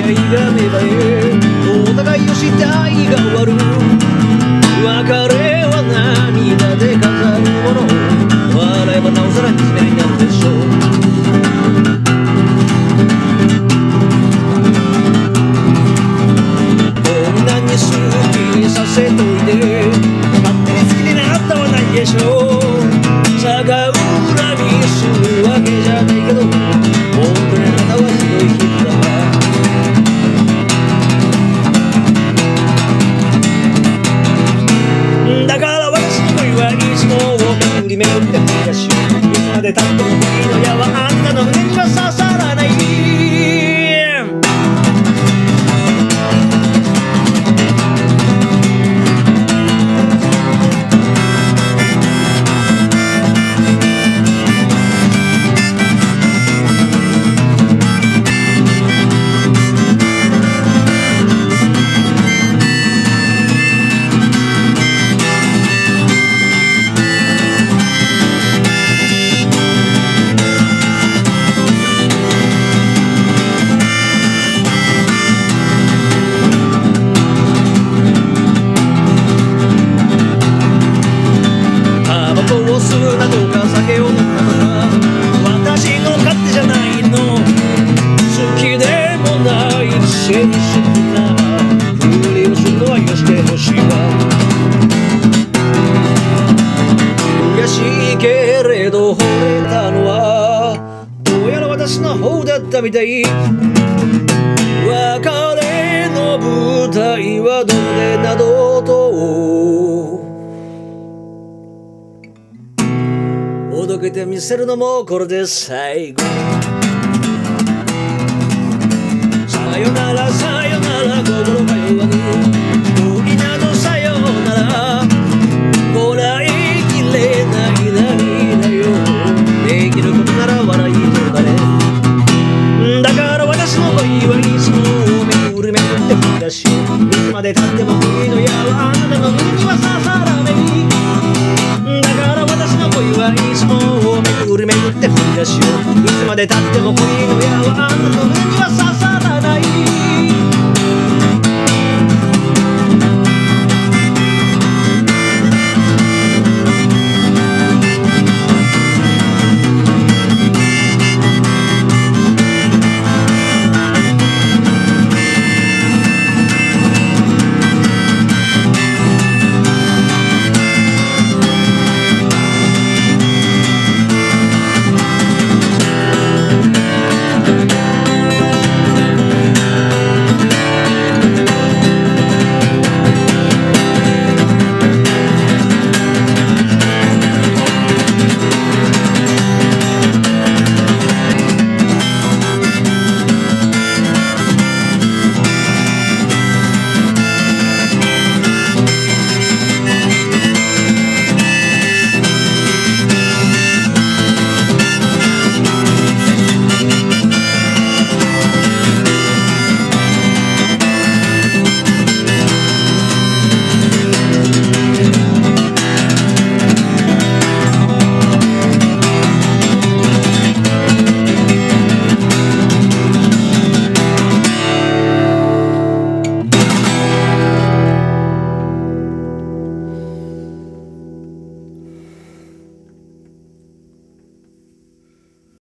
いが芽生え、お互いをしたいが終わる。別れは涙で飾るもの、笑えばなおさら惨めになるでしょう。こんなに好きにさせといて、勝手に好きになったはないでしょう。逆恨みするわけじゃないけど、本当にあなたはひどい人だ。だから私の恋はいつも巡り巡って振り出し、いつまでたっても恋の矢はあんたの胸には刺さらない。どうするなとか酒を飲んだのか、私の勝手じゃないの。好きでもないくせに好きなふりをするのは許してほしいわ。悔しいけれど惚れたのはどうやら私の方だったみたい。別れの舞台はどこでなどとおどけてみせるのもこれで最後。さよならさよなら心が弱る恋などさよならこらえきれない涙よ。できることなら笑いとかね。だから私の恋はいつも巡り巡って振り出し、いつまでたっても恋の矢はあなたの胸には刺さらない。だから私の恋はいつも巡り巡って振り出しよ。いつまでたっても恋の矢はあなたの胸に